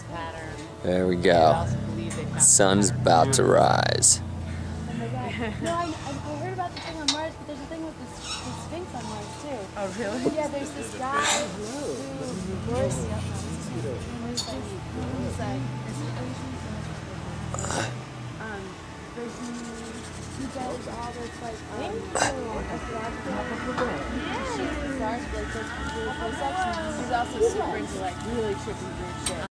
pattern. There we I go. also believe they found Sun's the pattern. about to rise. Oh my god. No, I heard about the thing on Mars, but there's a thing with the Sphinx on Mars too. Oh, really? Yeah, there's this guy who works. He's like, he does all this like astrological stars, like those really close ups. He's also super into like really trippy weird shit.